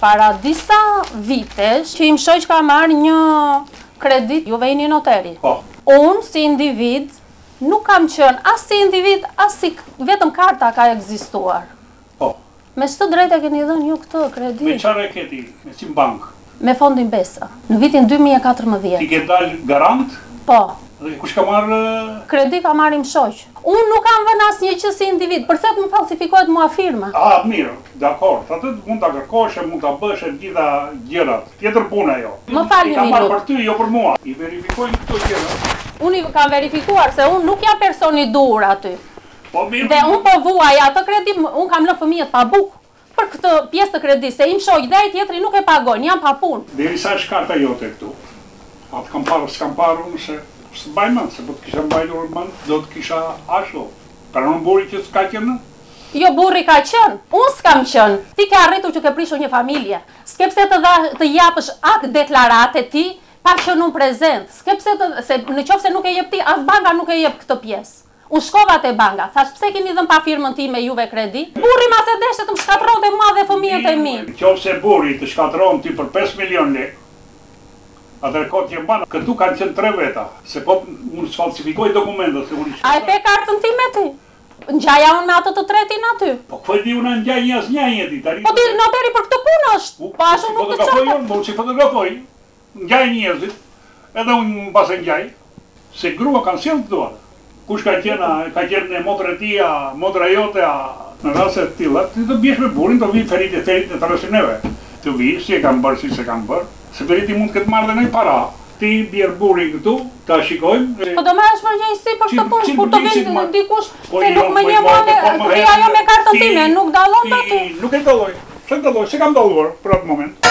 para disa vitesh që im shoq ka marrë një kredit, juve jeni notari. Po. Unë si individ nuk kam qenë as si individ, as si vetëm karta ka ekzistuar. Po. Me çdo drejtë e keni dhënë ju këtë kredi? Me çfarë e keti? Me si bank? Me fondin Besa. Në vitin 2014. Ti ke dalë garant? Po. Dhe kush ka marrë? Kredi ka marrë im shoq. Unë nuk kam vënë asnjë që si individ, përse më falsifikohet mua firma. Mirë, dakor. Atë mund ta kërkosh, mund ta bësh gjitha gjërat. Tjetër puna jo. Më fal një minutë. Ka marrë minutë. për ty, jo për mua. I verifikojnë këto gjëra. Unë i kam verifikuar se unë nuk jam person i dur aty. Po mirë. Dhe unë po vuaj atë kredi, unë kam lënë fëmijët pa bukë për këtë pjesë të kredit, se im shoq dhe ai tjetri nuk e pagojnë, jam pa punë. Derisa është karta jote këtu. Atë kam parë, s'kam parë unë se s'mbaj mend, se po të kisha mbajtur mend, do të kisha ashtu. Pranon burri që s'ka qenë? Jo, burri ka qenë, unë s'kam qenë. Ti ke arritur që ke prishur një familje. S'ke pse të japësh atë deklarate ti pa qenë unë prezent. S'ke pse se në qoftë se nuk e jep ti, as banka nuk e jep këtë pjesë. Unë shkova te banka, thash pse keni dhënë pa firmën time juve kredi? Burri ma se deshte të më shkatronte mua dhe fëmijët e mi. Nëse burri të shkatron ti për 5 milion lekë, atëherë kot që mban, këtu kanë qenë 3 veta, se po unë sfalsifikoj dokumentet se unë. A e pe kartën time ti? Ngjaja unë me atë të tretin aty. Po po di unë ngjaj një asnjë ti tani. Po ti noteri për këtë punë është. Po ashtu nuk të çon. Unë si fotografoj, ngjaj njerëzit, edhe unë mbas e ngjaj, se grua kanë sjellë këtu atë. Kush ka qenë motra e tia, motra jote, në raste të tilla, ti do biesh me burrin, do vi ferit të trashëneve. Të vi, si e kanë bërë, si se kanë bërë. Se feriti mund këtë marrë dhe nëjë para. Ti bjerë burrin këtu, ta shikojmë. Po do me është përgjegjësi për këtë punë, kur të vend dikush, se nuk më një mua me ajo me kartën time, nuk dallon aty. Nuk e dalloj. Se kam dalluar për atë moment.